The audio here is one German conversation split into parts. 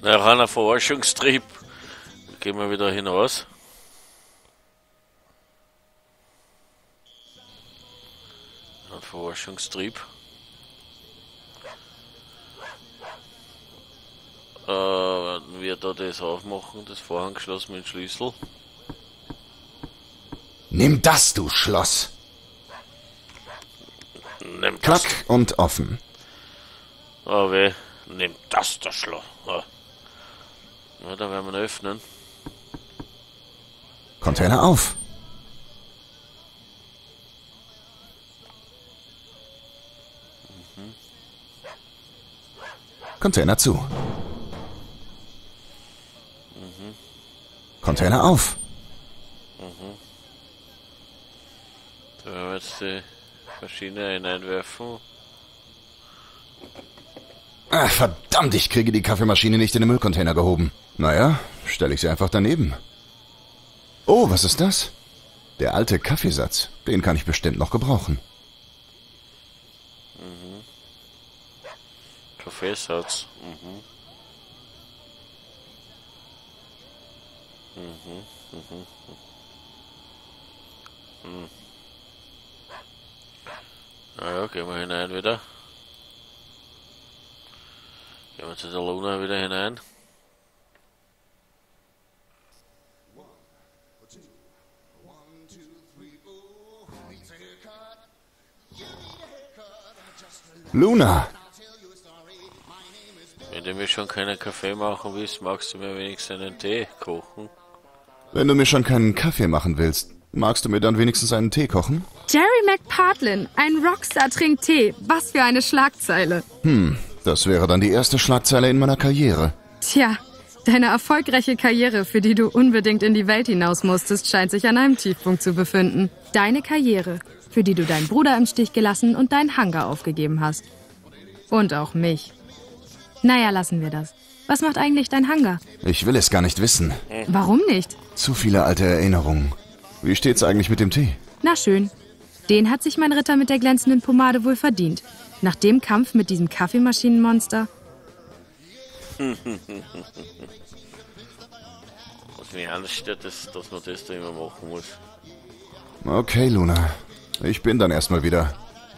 Nach einer Forschungstrieb gehen wir wieder hinaus. Ein Forschungstrieb. Werden wir da das aufmachen, das Vorhangschloss mit dem Schlüssel. Nimm das, du Schloss! Nimm das. Klack und offen. Oh weh, nimm das, das Schloss. Oh. Ja, da werden wir ihn öffnen. Container auf. Container zu. Container auf. Da werden wir jetzt die Maschine hineinwerfen. Ah, verdammt, ich kriege die Kaffeemaschine nicht in den Müllcontainer gehoben. Naja, stelle ich sie einfach daneben. Oh, was ist das? Der alte Kaffeesatz. Den kann ich bestimmt noch gebrauchen. Kaffeesatz. Na ja, gehen wir hinein wieder. Gehen wir zu der Luna wieder hinein. Luna! Wenn du mir schon keinen Kaffee machen willst, magst du mir wenigstens einen Tee kochen? Wenn du mir schon keinen Kaffee machen willst, magst du mir dann wenigstens einen Tee kochen? Jerry McPartlin, ein Rockstar trinkt Tee. Was für eine Schlagzeile. Das wäre dann die erste Schlagzeile in meiner Karriere. Tja, deine erfolgreiche Karriere, für die du unbedingt in die Welt hinaus musstest, scheint sich an einem Tiefpunkt zu befinden. Deine Karriere, für die du deinen Bruder im Stich gelassen und deinen Hangar aufgegeben hast. Und auch mich. Naja, lassen wir das. Was macht eigentlich dein Hangar? Ich will es gar nicht wissen. Warum nicht? Zu viele alte Erinnerungen. Wie steht's eigentlich mit dem Tee? Na schön. Den hat sich mein Ritter mit der glänzenden Pomade wohl verdient. Nach dem Kampf mit diesem Kaffeemaschinenmonster. Was mich anstört, ist, dass man das da immer machen muss. Okay, Luna. Ich bin dann erstmal wieder.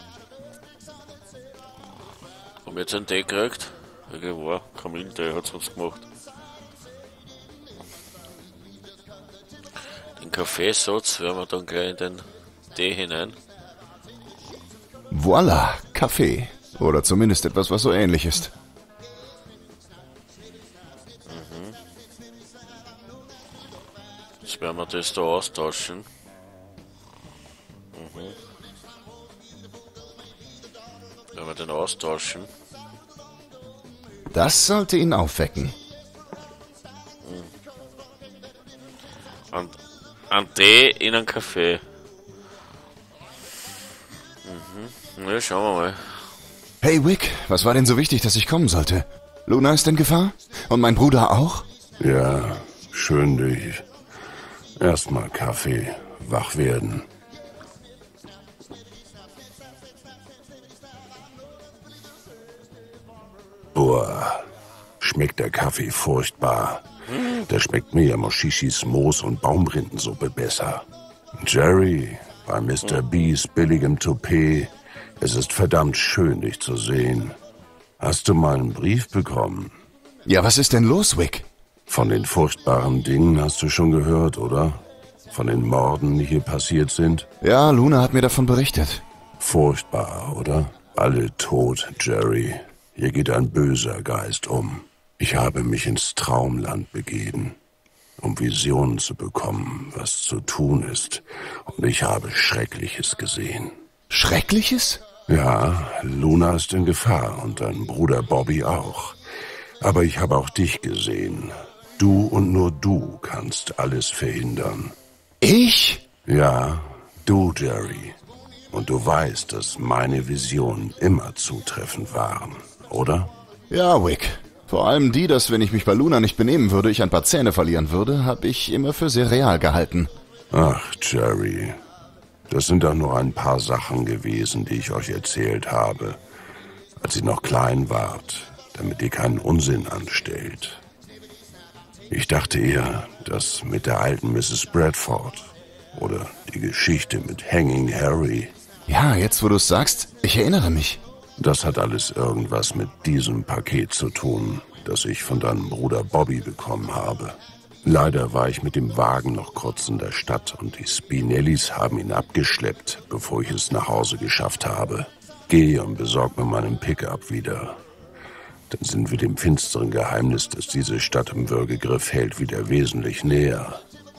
Haben wir jetzt einen Tee gekriegt? Ja, war Kamillentee hat's uns gemacht. Den Kaffeesatz werden wir dann gleich in den Tee hinein. Voila, Kaffee. Oder zumindest etwas, was so ähnlich ist. Jetzt werden wir das da austauschen. Werden wir den austauschen. Das sollte ihn aufwecken. Ein Tee in einen Kaffee. Ja, schauen wir mal. Hey Wick, was war denn so wichtig, dass ich kommen sollte? Luna ist in Gefahr? Und mein Bruder auch? Ja, schön dich. Erstmal Kaffee, wach werden. Boah, schmeckt der Kaffee furchtbar. Da schmeckt mir ja Moshishis Moos- und Baumrindensuppe besser. Jerry, bei Mr. B's billigem Toupet, es ist verdammt schön, dich zu sehen. Hast du mal einen Brief bekommen? Ja, was ist denn los, Wick? Von den furchtbaren Dingen hast du schon gehört, oder? Von den Morden, die hier passiert sind? Ja, Luna hat mir davon berichtet. Furchtbar, oder? Alle tot, Jerry. Hier geht ein böser Geist um. Ich habe mich ins Traumland begeben, um Visionen zu bekommen, was zu tun ist. Und ich habe Schreckliches gesehen. Schreckliches? Ja, Luna ist in Gefahr und dein Bruder Bobby auch. Aber ich habe auch dich gesehen. Du und nur du kannst alles verhindern. Ich? Ja, du, Jerry. Und du weißt, dass meine Visionen immer zutreffend waren, oder? Ja, Wick. Vor allem die, dass wenn ich mich bei Luna nicht benehmen würde, ich ein paar Zähne verlieren würde, habe ich immer für sehr real gehalten. Ach, Jerry. Das sind doch nur ein paar Sachen gewesen, die ich euch erzählt habe, als ihr noch klein wart, damit ihr keinen Unsinn anstellt. Ich dachte eher, das mit der alten Mrs. Bradford oder die Geschichte mit Hanging Harry. Ja, jetzt wo du es sagst, ich erinnere mich. Das hat alles irgendwas mit diesem Paket zu tun, das ich von deinem Bruder Bobby bekommen habe. Leider war ich mit dem Wagen noch kurz in der Stadt und die Spinellis haben ihn abgeschleppt, bevor ich es nach Hause geschafft habe. Geh und besorg mir meinen Pickup wieder. Dann sind wir dem finsteren Geheimnis, das diese Stadt im Würgegriff hält, wieder wesentlich näher.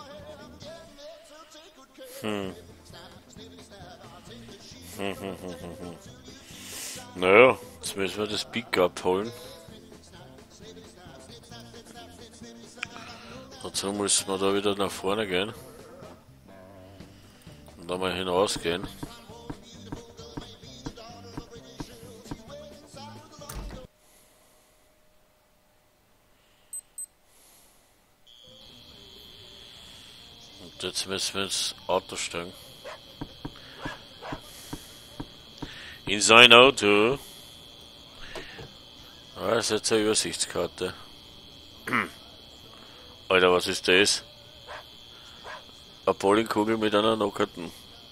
Naja, jetzt müssen wir das Pickup holen. Dazu müssen wir da wieder nach vorne gehen. Und da mal hinausgehen. Und jetzt müssen wir ins Auto steigen. In sein Auto. Ah, das ist jetzt eine Übersichtskarte. Alter, was ist das? Eine Bowlingkugel mit einer Nockerten.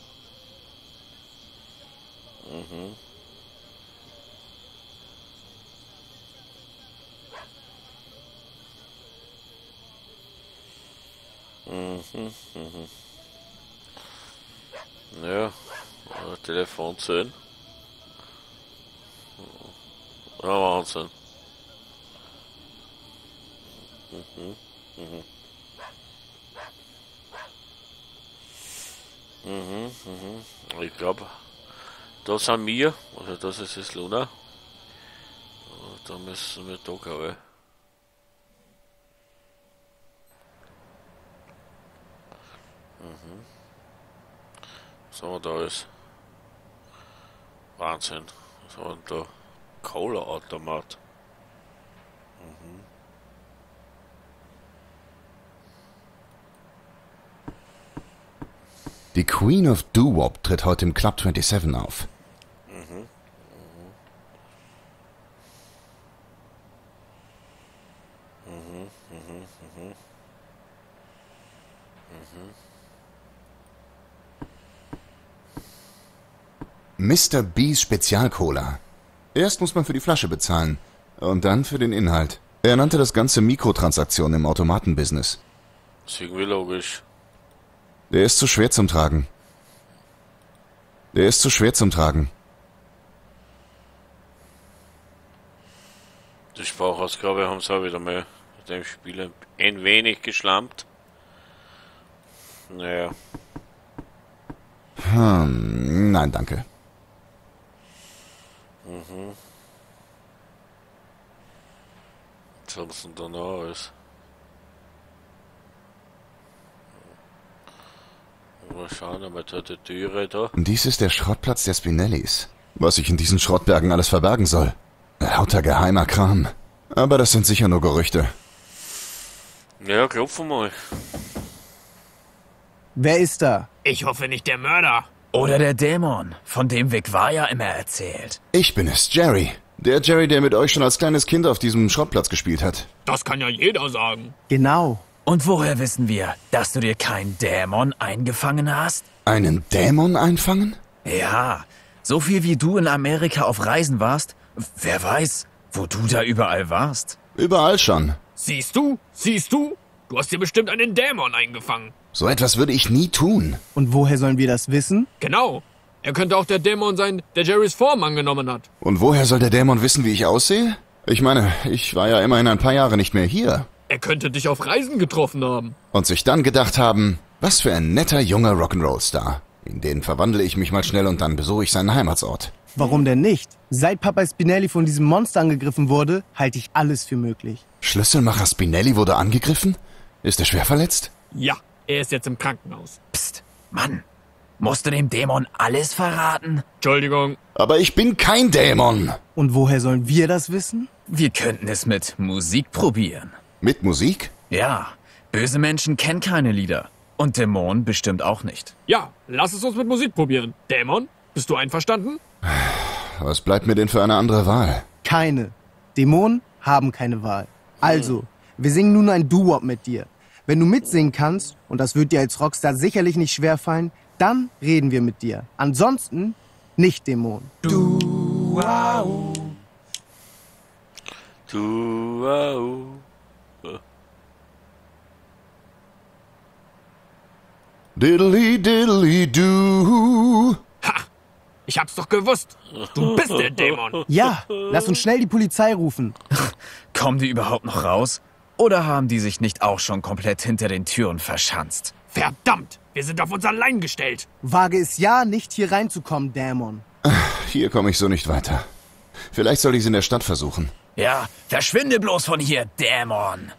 Ja, Telefonzellen. Ja, Wahnsinn. Ich glaube, da sind wir, also das ist das Luna. Da müssen wir da, glaube ich. Was haben wir da alles? Wahnsinn. Was haben wir denn da? Cola-Automat. Die Queen of Doo-Wop tritt heute im Club 27 auf. Mr. B's Spezialcola. Erst muss man für die Flasche bezahlen und dann für den Inhalt. Er nannte das Ganze Mikrotransaktionen im Automatenbusiness. Ist irgendwie logisch. Der ist zu schwer zum Tragen. Die Sprachausgabe haben sie auch wieder mal mit dem Spiel ein wenig geschlampt. Naja. Nein, danke. Was haben sie denn da noch alles? Mal schauen, einmal da die Türe da. Dies ist der Schrottplatz der Spinellis. Was sich in diesen Schrottbergen alles verbergen soll. Lauter geheimer Kram. Aber das sind sicher nur Gerüchte. Ja, klopfen mal. Wer ist da? Ich hoffe nicht der Mörder. Oder der Dämon, von dem Vic Vaya immer erzählt. Ich bin es, Jerry. Der Jerry, der mit euch schon als kleines Kind auf diesem Schrottplatz gespielt hat. Das kann ja jeder sagen. Genau. Und woher wissen wir, dass du dir keinen Dämon eingefangen hast? Einen Dämon einfangen? Ja, so viel wie du in Amerika auf Reisen warst, wer weiß, wo du da überall warst. Überall schon. Siehst du? Du hast dir bestimmt einen Dämon eingefangen. So etwas würde ich nie tun. Und woher sollen wir das wissen? Genau. Er könnte auch der Dämon sein, der Jerrys Form angenommen hat. Und woher soll der Dämon wissen, wie ich aussehe? Ich meine, ich war ja immerhin ein paar Jahre nicht mehr hier. Er könnte dich auf Reisen getroffen haben. Und sich dann gedacht haben, was für ein netter junger Rock'n'Roll-Star. In den verwandle ich mich mal schnell und dann besuche ich seinen Heimatsort. Warum denn nicht? Seit Papa Spinelli von diesem Monster angegriffen wurde, halte ich alles für möglich. Schlüsselmacher Spinelli wurde angegriffen? Ist er schwer verletzt? Ja, er ist jetzt im Krankenhaus. Psst, Mann, musst du dem Dämon alles verraten? Entschuldigung. Aber ich bin kein Dämon. Und woher sollen wir das wissen? Wir könnten es mit Musik probieren. Mit Musik? Ja, böse Menschen kennen keine Lieder. Und Dämonen bestimmt auch nicht. Ja, lass es uns mit Musik probieren. Dämon, bist du einverstanden? Was bleibt mir denn für eine andere Wahl? Keine. Dämonen haben keine Wahl. Also, Wir singen nun ein Doo-Wop mit dir. Wenn du mitsingen kannst, und das wird dir als Rockstar sicherlich nicht schwerfallen, dann reden wir mit dir. Ansonsten nicht, Dämon. Du, Diddly diddly do. Ha! Ich hab's doch gewusst. Du bist der Dämon. Ja, lass uns schnell die Polizei rufen. Kommen die überhaupt noch raus? Oder haben die sich nicht auch schon komplett hinter den Türen verschanzt? Verdammt, wir sind auf uns allein gestellt. Wage es ja, nicht hier reinzukommen, Dämon. Hier komme ich so nicht weiter. Vielleicht soll ich es in der Stadt versuchen. Ja, verschwinde bloß von hier, Dämon.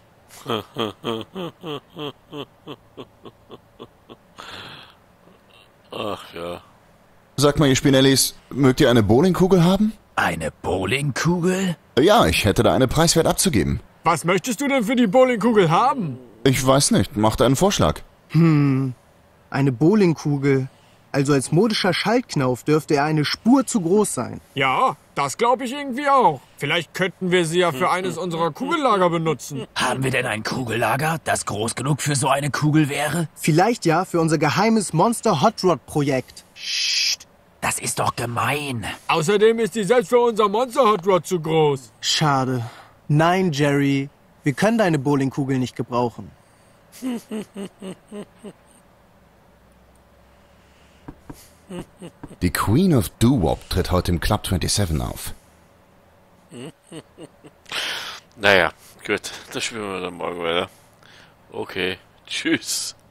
Ach ja. Sag mal, ihr Spinellis, mögt ihr eine Bowlingkugel haben? Eine Bowlingkugel? Ja, ich hätte da eine preiswert abzugeben. Was möchtest du denn für die Bowlingkugel haben? Ich weiß nicht, macht einen Vorschlag. Eine Bowlingkugel. Also als modischer Schaltknauf dürfte er eine Spur zu groß sein. Ja, das glaube ich irgendwie auch. Vielleicht könnten wir sie ja für eines unserer Kugellager benutzen. Haben wir denn ein Kugellager, das groß genug für so eine Kugel wäre? Vielleicht ja für unser geheimes Monster Hot Rod Projekt. Psst, das ist doch gemein. Außerdem ist die selbst für unser Monster Hot Rod zu groß. Schade. Nein, Jerry. Wir können deine Bowlingkugel nicht gebrauchen. Die Queen of Doo-Wop tritt heute im Club 27 auf. Naja, gut. Das spielen wir dann morgen weiter. Okay. Tschüss.